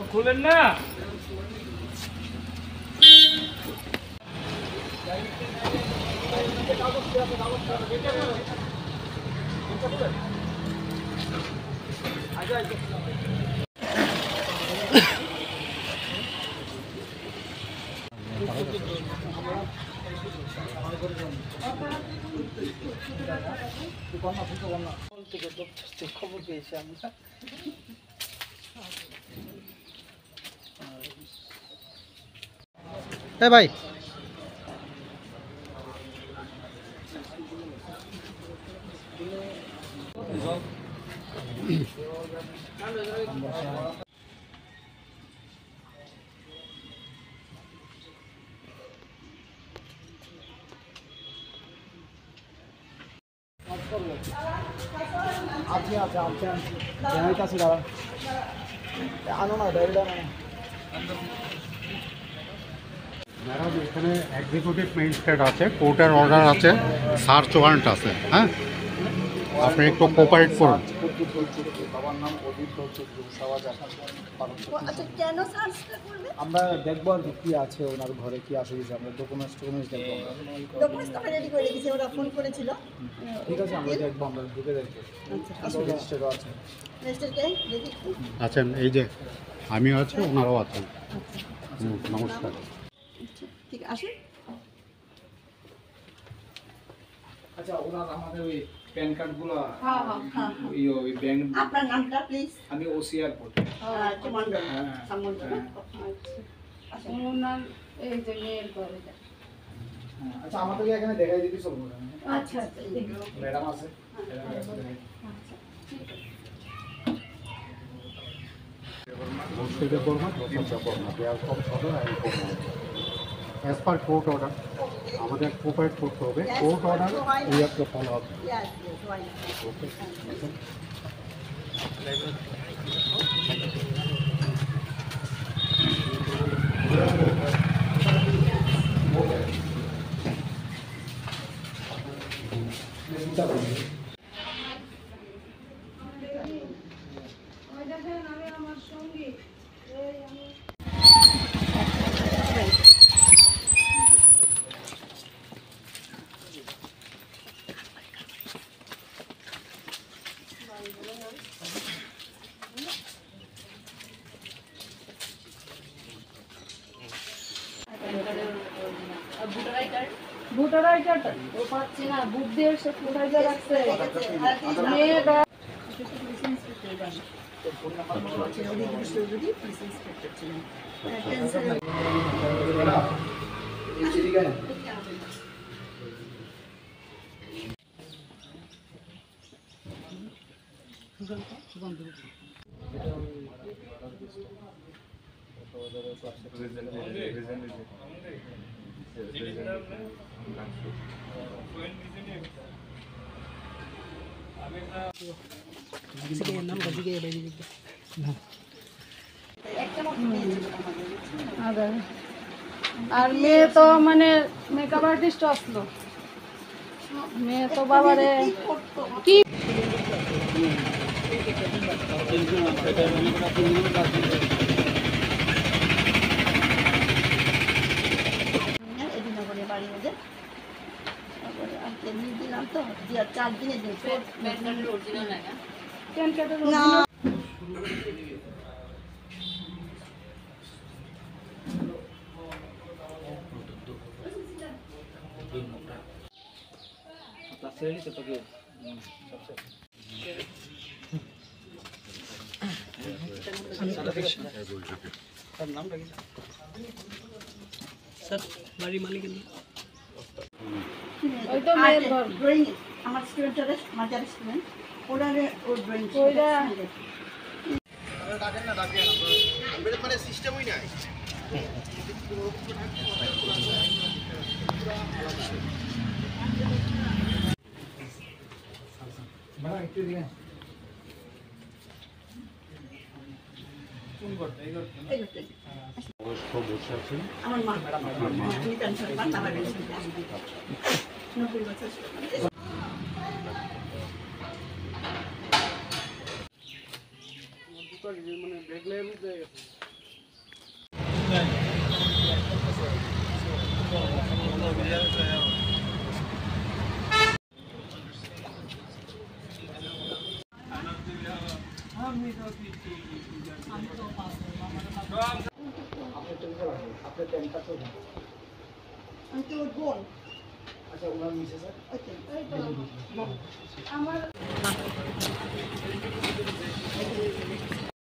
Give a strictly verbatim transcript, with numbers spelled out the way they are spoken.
খুলেন না। খবর পেয়েছি আমরা। হ্যাঁ ভাই, আপনি আছে আপনি জানাই কাছে দাঁড়ান, আনো না ডাইরেক্ট আনো না। ম্যাডাম এখানে এক্সিকিউটিভ ম্যাজিস্ট্রেট আছে, কোর্টের অর্ডার আছে, সার্চ ওয়ারেন্ট আছে। হ্যাঁ, আপনি একটু কোঅপারেট করুন। বাবার নাম অজিত সওয়াজ। আচ্ছা, কেন সার্চটা করবে? আমরা দেখবো আর কি আছে ওনার ঘরে, কি আসে আমরা ডকুমেন্টস টকুমেন্টস দেখবো। ডকুমেন্টস তো রেডি করে রেখেছি, ওরা ফোন করেছিল। ঠিক আছে, আমরা দেখবো, আমরা ঢুকে দেখবো। আচ্ছা, রেজিস্টারও আছে। রেজিস্টার কে দেখি। আছেন, এই যে আমিও আছি, ওনারাও আছেন। হুম, নমস্কার। আচ্ছা, ঠিক আসুন। আচ্ছা, ওনার আমাদের ওই প্যান কার্ডগুলো, হ্যাঁ হ্যাঁ হ্যাঁ। ওই ওই ব্যাংক। আপনার নামটা প্লিজ। আমি ওসিআর পড়ি। আচ্ছা, মন্ডল। হ্যাঁ। সামন্ডল। আচ্ছা, ওনার এই যে মেয়ের ঘরে। আচ্ছা, আমাদেরকে এখানে দেখাই দিবি সব। আচ্ছা আচ্ছা, ম্যাডাম আছে, ম্যাডামের কাছে দেখাই। অ্যাজ পার কোর্ট অর্ডার আমাদের কোঅপারেট করতে হবে। Court order we have to follow up. Yes yes, why not. Voter I card ও পাচ্ছি না, বুক দিয়ে সে কোথায় যা রাখছে মেয়েটা। আর মেয়ে তো মানে মেকআপ আর্টিস্ট আসলো, মেয়ে তো বাবারে কি এদিনগরে বাড়ি ওদের। তারপরে আজকে নিয়ে দিলাম তো, দিয়ে চার দিনের দিন প্যান কার্ডের না। স্যার বাড়ির মালিক ওই তো মেয়ের ঘর। ড্রয়িং আমার স্টুডেন্টরা, আমার যারা স্টুডেন্ট ওরা ওর ড্রয়িং ওইটা ডাকেন না, ডাকেন মানে সিস্টেমই নাই। ম্যাডাম একটু দিবেন। কোন করতে এই করতে এই করতে অবশ্য বসে আছেন আমার মা আমি টেনশন পাই তারা নব্বই বছর মানে দেখলে আপনার প্যান্টটা তো আমি তো ওর বোন। আচ্ছা ওনার মিসে স্যার ওকে এই তো আমার